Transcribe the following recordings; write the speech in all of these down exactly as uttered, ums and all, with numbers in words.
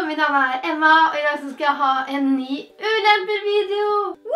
mitt navn er Emma, og i dag skal jeg ha en ny ulemper-video!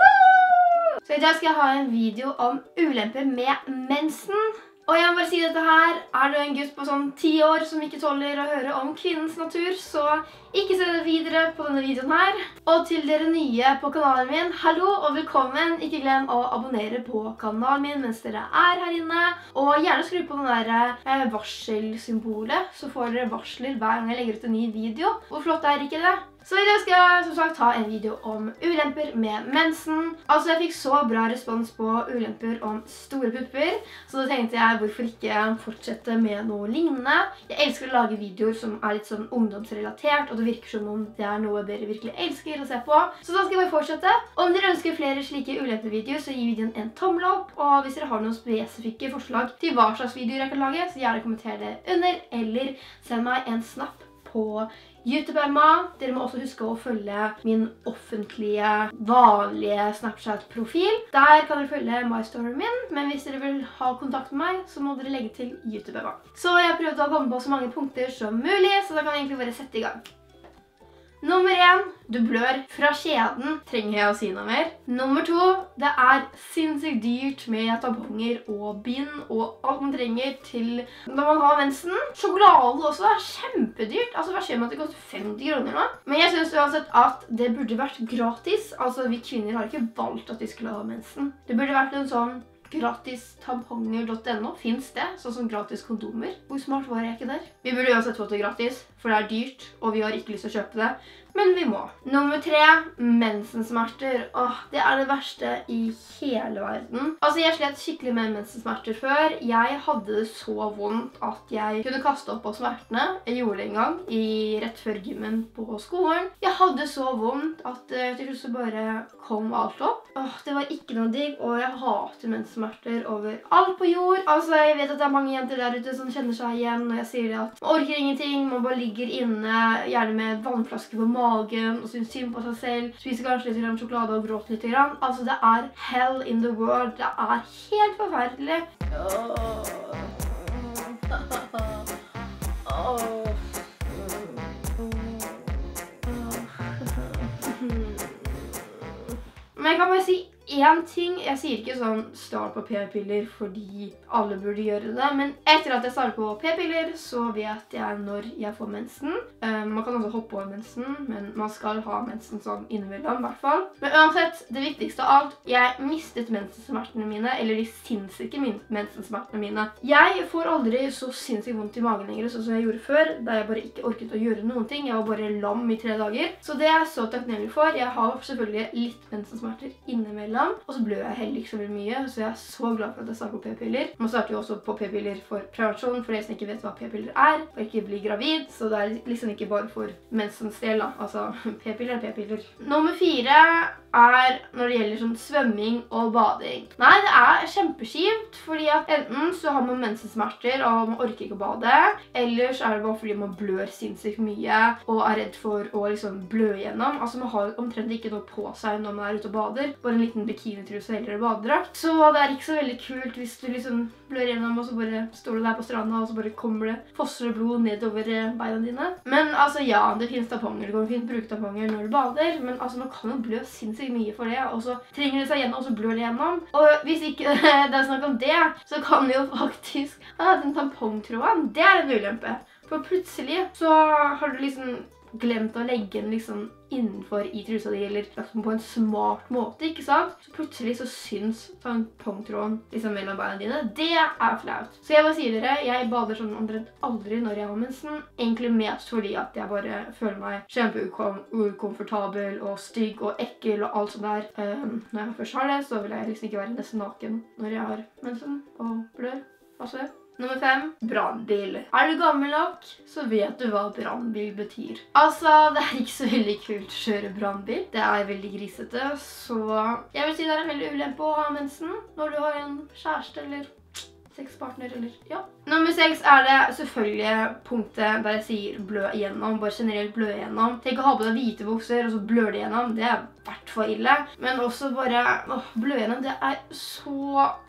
Woo! Så i dag skal jeg ha en video om ulemper med mensen. Og jeg må bare si dette her, er du en gutt på sånn ti år som ikke tåler å høre om kvinnens natur, så ikke se det videre på denne videoen her. Og til dere nye på kanalen min, hallo og velkommen. Ikke glem å abonnere på kanalen min mens dere er her inne. Og gjerne skru på den der eh, varselsymbolet, så får dere varsler hver gang jeg legger ut en ny video. Hvor flott er ikke det? Så i dag skal jeg som sagt ha en video om ulemper med mensen. Altså jeg fikk så bra respons på ulemper om store pupper, så da tenkte jeg hvorfor ikke fortsette med noe lignende. Jeg elsker å lage videoer som er litt sånn ungdomsrelatert, og det virker som om det er noe dere virkelig elsker å se på. Så da skal jeg bare fortsette. Om dere ønsker flere slike ulempevideoer, så gi videoen en tommel opp, og hvis dere har noen spesifikke forslag til hva slags videoer jeg kan lage, så gjerne kommenter det under, eller send meg en snap på YouTube, Emma. Dere må også huske å følge min offentlige, vanlige Snapchat-profil. Der kan dere følge MyStoryen min, men hvis dere vil ha kontakt med meg, så må dere legge til YouTube, Emma. Så jeg har prøvd å komme på så mange punkter som mulig, så da kan jeg egentlig bare sette i gang. Nummer én, du blør fra skjeden. Trenger jeg å si noe mer? Nummer to, det er sinnssykt dyrt med tamponger og bind og alt man trenger til når man har mensen. Sjokolade også er kjempedyrt. Altså, hva skjer med at det koster femti kroner nå? Men jeg synes uansett at det burde vært gratis. Altså, vi kvinner har ikke valgt at vi skulle ha mensen. Det burde vært en sånn gratis tamponger punktum no. Finns det, sånn som gratis kondomer. Hvor smart var jeg ikke der? Vi burde uansett fått det gratis, for det er dyrt, og vi har ikke lyst til å kjøpe det. Men vi må. Nummer tre, mensensmerter. Åh, det er det verste i hele verden. Altså, jeg slet skikkelig med mensensmerter før. Jeg hadde det så vondt at jeg kunne kaste opp på smertene. Jeg gjorde det en gang, i rett før gymmen på skolen. Jeg hadde så vondt at uh, til slutt så bare kom alt opp. Åh, det var ikke noe digg, og jeg hater mensensmerter over alt på jord. Altså, jeg vet at det er mange jenter der ute som kjenner seg igjen når jeg sier det at man orker ingenting, man bare ligger inne, gjerne med vannflaske på magen og synes synd på seg selv, spiser kanskje litt sjokolade og gråter litt grann. Altså, det er hell in the world. Det er helt forferdelig. Men jeg kan bare si en ting. Jeg sier ikke sånn start på p-piller fordi alle burde gjøre det, men etter at jeg starter på p-piller så vet jeg når jeg får mensen. Um, man kan også hoppe over mensen, men man skal ha mensen sånn innimellom i hvert fall. Men uansett, det viktigste av alt, jeg mistet mensensmertene mine, eller de sinnssyke mensensmertene mine. Jeg får aldri så sinnssykt vondt i magen lenger, sånn som jeg gjorde før, da jeg bare ikke orket å gjøre noen ting. Jeg var bare lam i tre dager. Så det er jeg så takknemlig for. Jeg har selvfølgelig litt mensensmerter innimellom. Og så blør jeg heller ikke så veldig mye, så jeg er så glad for at jeg starter på p-piller. Man starter jo også på p-piller for prevensjon, for dere som ikke vet hva p-piller er, og ikke bli gravid, så det er liksom ikke bare for mensens del da. Altså, p-piller er p-piller. Nummer fire er når det gjelder sånn svømming og bading. Nei, det er kjempeskivt, fordi at enten så har man mensensmerter og man orker ikke å bade, eller så er det bare fordi man blør sinnssykt mye og er redd for å liksom blø igjennom. Altså, man har omtrent ikke noe på seg når man er ute og bader, bare en liten bikinitruse eller badedrakt. Så det er ikke så veldig kult hvis du liksom blør igjennom, og så bare står du der på stranda, og så bare kommer det fosser blod nedover beina dine. Men altså, ja, det finnes tamponger. Du kan fint bruke tamponger når du bader, men altså, man kan jo blø sinnssykt mye for det, og så trenger det seg gjennom, og så blør det gjennom. Og hvis ikke det er snakk om det, så kan jo faktisk ah, den tampongtråden, det er en ulempe. For plutselig så har du liksom glemt å legge den liksom innenfor i trusa di, eller liksom på en smart måte, ikke sant? Så plutselig så syns tampongtråden liksom mellom beina dine. Det er flaut. Så jeg bare sier dere, jeg bader sånn omtrent aldri når jeg har mensen. Egentlig mest fordi at jeg bare føler meg kjempeukomfortabel og stygg og ekkel og alt sånt der. Um, når jeg først har det, så vil jeg liksom ikke være nesten naken når jeg har mensen og blør. Altså. Nummer fem, brannbil. Er du gammel nok, så vet du hva brannbil betyr. Altså, det er ikke så veldig kult å kjøre brannbil. Det er veldig grisete, så jeg vil si det er en veldig ulempe å ha mensen når du har en kjæreste eller sexpartner, eller ja. Nummer seks er det selvfølgelig punktet der jeg sier blø igjennom, bare generelt blø igjennom. Tenk å ha på deg hvite bukser, og så blør det igjennom. Det er hvert for ille. Men også bare åh, blø igjennom, det er så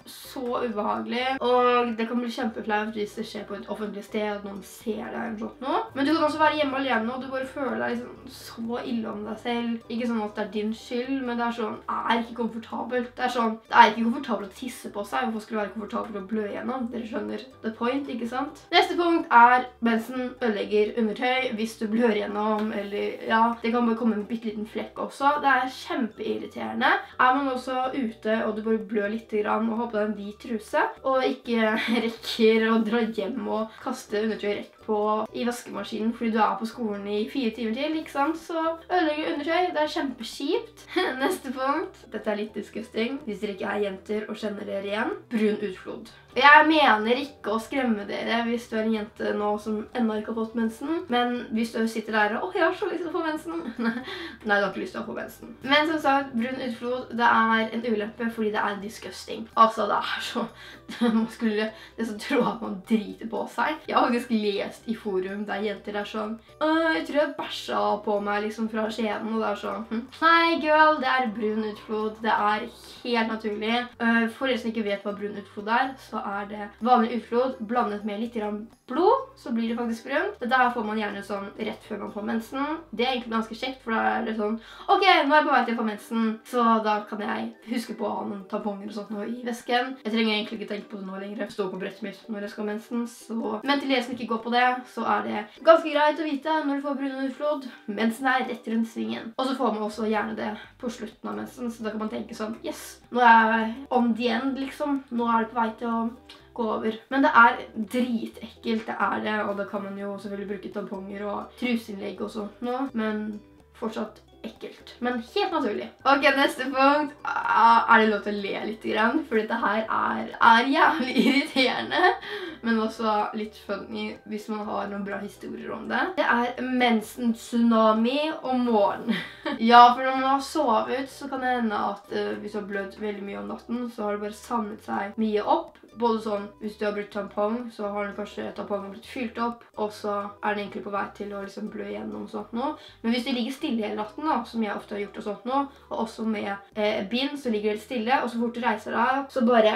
så ubehagelig, og det kan bli kjempeflaut hvis det skjer på et offentlig sted og noen ser deg eller sånt nå. Men du kan også være hjemme alene, og du bare føler deg liksom så ille om deg selv. Ikke sånn at det er din skyld, men det er sånn, er ikke komfortabelt. Det er sånn, det er ikke komfortabelt å tisse på seg. Hvorfor skulle det være komfortabelt å blø igjennom? Dere skjønner the point, ikke sant? Neste punkt er mensen ødelegger undertøy hvis du blør igjennom, eller ja, det kan bare komme en bitteliten flekk også. Det er kjempeirriterende. Er man også ute, og du bare blør litt grann, og har på deg en hvit truse, og ikke rekker å dra hjem og kaste undertøy rett på i vaskemaskinen fordi du er på skolen i fire timer til, ikke sant? Så ødelegger undertøy. Det er kjempekjipt. Neste punkt. Dette er litt disgusting. Hvis dere ikke er jenter og kjenner dere igjen. Brun utflod. Jeg mener ikke å skremme dere hvis du er en jente nå som enda ikke har fått mensen, men hvis du sitter der og «Åh, jeg har så lyst til å få mensen!» Nei, du har ikke lyst til å få mensen. Men som sagt, brun utflod, det er en ulempe fordi det er disgusting. Altså, det er så... Man skulle nesten tro at man driter på seg. Jeg har faktisk lest i forum der jenter er sånn «Jeg tror jeg bæsja på meg liksom fra skjeden», og det er sånn hm. Nei, girl, det er brun utflod. Det er helt naturlig. For dere som ikke vet hva brun utflod er, så er det vanlig utflod blandet med litt grann blod, så blir det faktisk brunt. Dette her får man gjerne sånn rett før man får mensen. Det er egentlig ganske kjekt, for da er det sånn ok, nå er jeg på vei til å få mensen, så da kan jeg huske på å ha noen tamponger og sånt nå i vesken. Jeg trenger egentlig ikke tenke på det nå lenger. Jeg står på brettet mitt når jeg skal ha mensen, så... Men til dere som ikke går på det, så er det ganske greit å vite når du får brun utflod. Mensen er rett rundt svingen. Og så får man også gjerne det på slutten av mensen, så da kan man tenke sånn yes, nå er jeg on the end, liksom. Nå er det på vei til å gå over. Men det er dritekkelt, det er det, og da kan man jo selvfølgelig bruke tamponger og truseinnlegg og sånt nå, men fortsatt ekkelt. Men helt naturlig. Ok, neste punkt. Er det lov til å le litt grann? For dette her er, er jævlig irriterende, men også litt funny hvis man har noen bra historier om det. Det er mensen-tsunami om morgenen. Ja, for når man har sovet, så kan det hende at uh, hvis du har blødd veldig mye om natten, så har det bare samlet seg mye opp. Både sånn, hvis du har brukt tampong, så har den kanskje tampongen blitt fylt opp, og så er den egentlig på vei til å liksom blø igjennom og sånt nå. Men hvis du ligger stille hele natten da, som jeg ofte har gjort og sånt nå, og også med eh, bind, så ligger det stille, og så fort du reiser deg opp, så bare...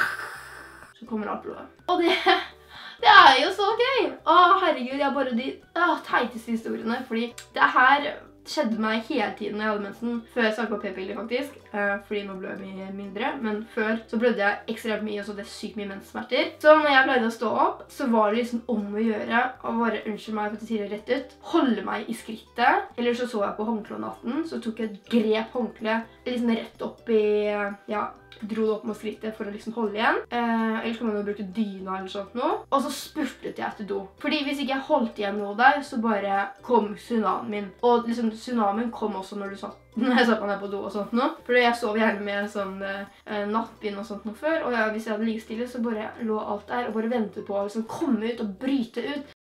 Så kommer alt blodet. Og det... Det er jo så gøy! Å, herregud, jeg har bare de å, teiteste historiene, fordi det her skjedde meg hele tiden når jeg hadde mensen, før jeg startet på p-piller faktisk, uh, fordi nå blød jeg mye mindre, men før så blødde jeg ekstremt mye, og så det er sykt mye menssmerter. Så når jeg pleide å stå opp, så var det liksom om å gjøre, og bare, unnskyld meg for at jeg sier det rett ut, holde meg i skrittet, eller så så jeg på håndkle om natten, så tok jeg et grep håndkle liksom rett opp i, ja, dro det opp med skrittet for å liksom holde igjen. Eh, ellers kan man jo bruke dyna eller sånt nå. Og så spurtet jeg etter do. Fordi hvis ikke jeg holdt igjen noe der, så bare kom tsunamien. Og liksom tsunamien kom også når du satt når jeg satt meg ned på do og sånt nå. Fordi jeg sov gjerne med sånn eh, nattbind og sånt nå før. Og ja, hvis jeg hadde ligget stille, så bare lå alt der og bare ventet på å liksom komme ut og bryte ut.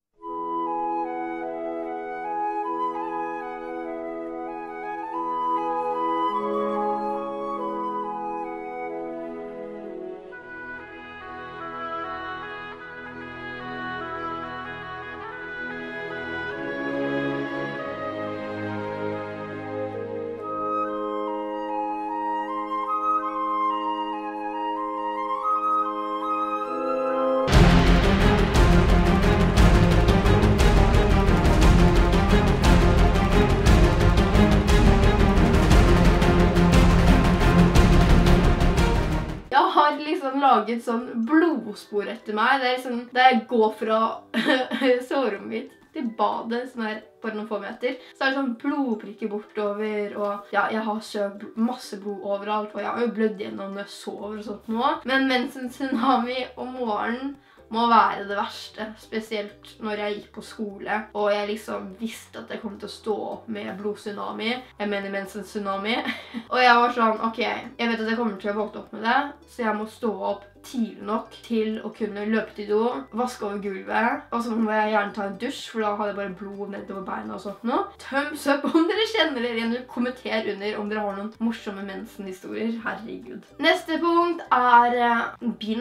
Laget sånn blodspor etter meg. Det er liksom, da jeg går fra soverommet mitt til badet, som er bare noen få meter, så er det sånn blodprikker bortover, og ja, jeg har søkt masse blod overalt, og jeg har jo blødd gjennom når jeg sover og sånt nå. Men mensen-tsunami om morgenen må være det verste, spesielt når jeg gikk på skole, og jeg liksom visste at jeg kom til å stå opp med blodtsunami. Jeg mener mensen-tsunami. Og jeg var sånn, ok, jeg vet at jeg kommer til å våkne opp med det, så jeg må stå opp tidlig nok til å kunne løpe til do, vaske over gulvet, og så må jeg gjerne ta en dusj, for da hadde jeg bare blod nedover beina og sånt nå. Thumbs up om dere kjenner dere igjen, kommenter under om dere har noen morsomme mensen-historier. Herregud. Neste punkt er uh, bind.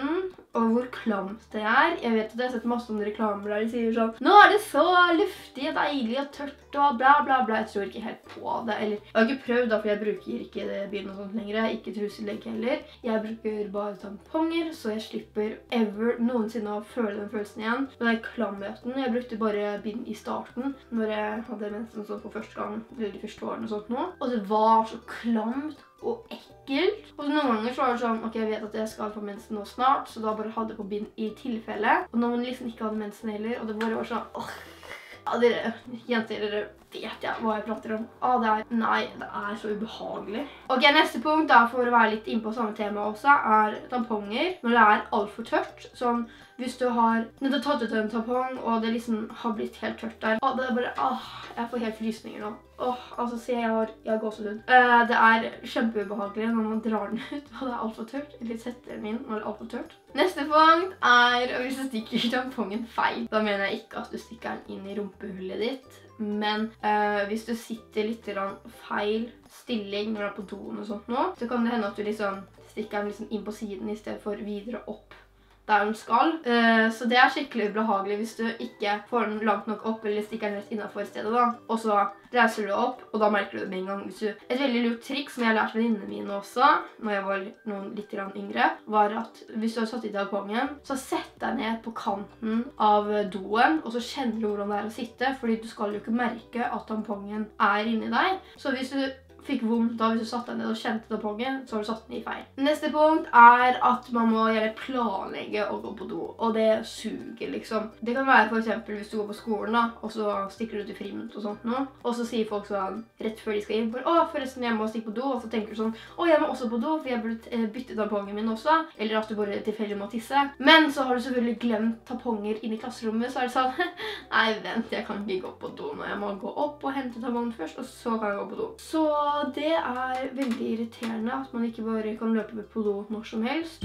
og hvor klamt det er. Jeg vet at jeg har sett masse sånne reklamer der de sier sånn, nå er det så luftig og deilig og tørt og bla bla bla. Jeg tror ikke helt på det, eller jeg har ikke prøvd da, for jeg bruker ikke det bilen og sånt lenger. Jeg har ikke truselegg heller. Jeg bruker bare tamponger, så jeg slipper ever noensinne å føle den følelsen igjen. Men den klamheten, jeg brukte bare bind i starten, når jeg hadde mensen sånn for første gang, eller de første årene og sånt nå. Og det var så klamt og ekkelt. Og noen ganger så var det sånn, ok, jeg vet at jeg skal få mensen nå snart, så da bare hadde jeg på bind i tilfelle. Og når man liksom ikke hadde mensen heller, og det bare var sånn, åh, ja, dere, jenter, dere vet jeg hva jeg prater om. Ah, det er, nei, det er så ubehagelig. Ok, neste punkt da, for å være litt inne på samme tema også, er tamponger. Når det er alt for tørt, sånn, hvis du har nettopp tatt ut en tampong, og det liksom har blitt helt tørt der. Ah, det er bare, ah, jeg får helt frysninger nå. Åh, altså, se, jeg har, jeg har gåsehud. Uh, det er kjempeubehagelig når man drar den ut, og det er alt for tørt. Eller setter den inn når det er alt for tørt. Neste punkt er hvis du stikker tampongen feil. Da mener jeg ikke at du stikker den inn i rumpehullet ditt, men uh, hvis du sitter litt feil stilling når du er på doen og sånt nå, så kan det hende at du liksom stikker den liksom inn på siden i stedet for videre opp der den skal. Uh, så det er skikkelig ubehagelig hvis du ikke får den langt nok opp eller stikker den rett innenfor stedet da. Og så reiser du opp, og da merker du det med en gang. Hvis du, et veldig lurt trikk som jeg har lært venninnene mine også, når jeg var noen litt yngre, var at hvis du har satt i tampongen, så sett deg ned på kanten av doen, og så kjenner du hvordan det er å sitte, fordi du skal jo ikke merke at tampongen er inni deg. Så hvis du fikk vondt da hvis du satt deg ned og kjente tampongen, så har du satt den i feil. Neste punkt er at man må gjerne planlegge å gå på do, og det suger liksom. Det kan være for eksempel hvis du går på skolen da, og så stikker du ut i friminutt og sånt nå, og så sier folk sånn, rett før de skal inn, for, å forresten jeg må stikke på do, og så tenker du sånn, å jeg må også på do, for jeg burde bytte tampongen min også, eller at du bare tilfeldig må tisse. Men så har du selvfølgelig glemt tamponger inn i klasserommet, så er det sånn, nei vent, jeg kan ikke gå på do nå, jeg må gå opp og hente tampongen først, og så kan jeg gå på do. Så det er veldig irriterende at man ikke bare kan løpe på do når som helst.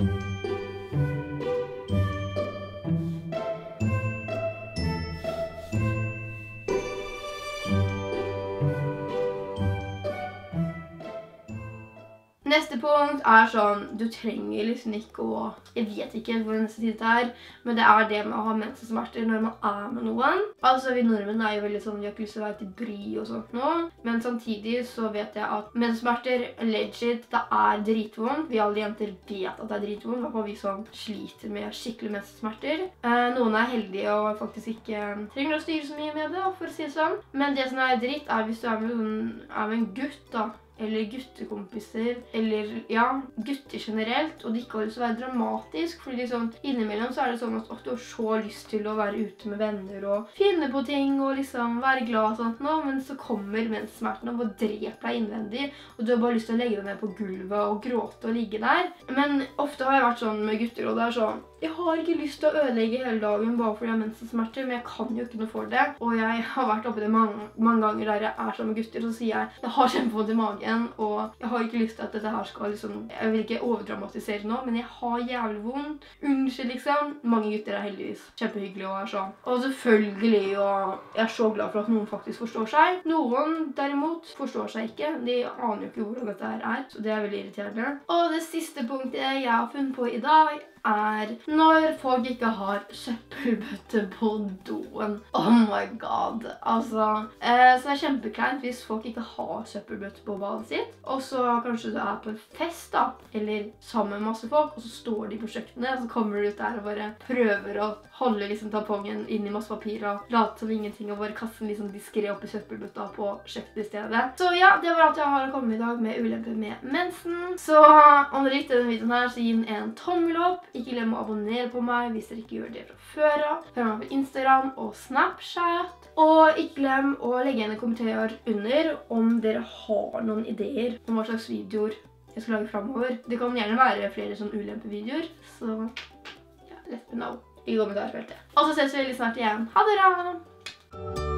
Neste punkt er sånn, du trenger liksom ikke å, jeg vet ikke hvor neste tid det er, men det er det med å ha mensensmerter når man er med noen. Altså vi nordmenn er jo veldig sånn, vi har ikke lyst til å være til bry og sånt nå, men samtidig så vet jeg at mensensmerter, legit, det er dritvondt. Vi alle jenter vet at det er dritvondt, i hvert fall vi som sliter med skikkelig mensensmerter. Eh, noen er heldige og faktisk ikke trenger å styre så mye med det, for å si det sånn. Men det som er dritt er hvis du er med, er med en gutt da, eller guttekompiser, eller ja, gutter generelt, og det ikke har lyst til å være dramatisk, fordi liksom, innimellom så er det sånn at du har så lyst til å være ute med venner og finne på ting og liksom være glad og sånt nå, men så kommer menssmerten og bare dreper deg innvendig, og du har bare lyst til å legge deg ned på gulvet og gråte og ligge der. Men ofte har jeg vært sånn med gutter, og det er sånn, jeg har ikke lyst til å ødelegge hele dagen bare fordi jeg har mensensmerter, men jeg kan jo ikke noe for det. Og jeg har vært oppe det mange, mange ganger der jeg er sammen med gutter, og så sier jeg, jeg har kjempevondt i magen, og jeg har ikke lyst til at dette her skal liksom, jeg vil ikke overdramatisere nå, men jeg har jævlig vondt. Unnskyld liksom. Mange gutter er heldigvis kjempehyggelige og er sånn. Og selvfølgelig, og jeg er så glad for at noen faktisk forstår seg. Noen derimot forstår seg ikke. De aner jo ikke hvordan dette her er, så det er veldig irriterende. Og det siste punktet jeg har funnet på i dag er når folk ikke har søppelbøtte på doen. Oh my god. Altså, eh, så det er kjempekleint hvis folk ikke har søppelbøtte på badet sitt. Og så kanskje du er på en fest da, eller sammen med masse folk, og så står de på kjøkkenet, og så kommer du ut der og bare prøver å holde liksom tampongen inn i masse papir og late som ingenting, og bare kaste den liksom diskret opp i søppelbøtta på kjøkkenet i stedet. Så ja, det var alt jeg har å komme i dag med ulemper med mensen. Så om dere likte denne videoen her, så gi den en tommel opp. Ikke glem å abonnere på meg hvis dere ikke gjør det fra før av. Følg meg på Instagram og Snapchat. Og ikke glem å legge igjen en kommentar under om dere har noen ideer om hva slags videoer jeg skal lage fremover. Det kan gjerne være flere sånne ulempevideoer, så ja, let me know i kommentarfeltet. Og så ses vi veldig snart igjen. Ha det bra!